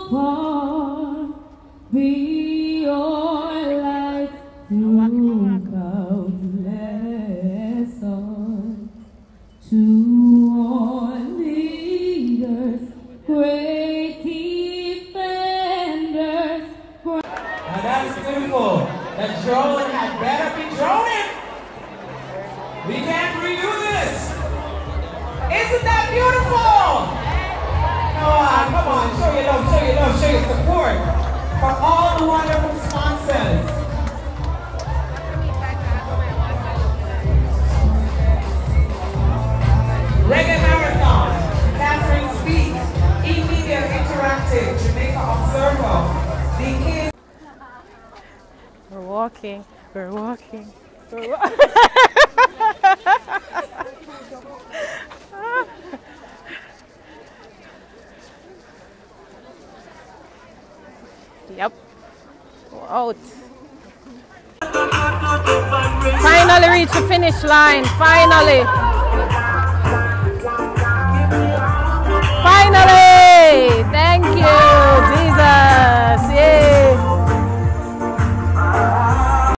heart be your light through countless songs to all leaders, great defenders. Now that's beautiful. The drone had better be droning. We can't redo this. Isn't that beautiful? Come on, show your love, show your love, show your support for all the wonderful sponsors. Reggae Marathon, Catherine Speaks, E-Media Interactive, Jamaica Observer, the kids. We're walking, we're walking, Yep. Out. Finally reached the finish line. Finally.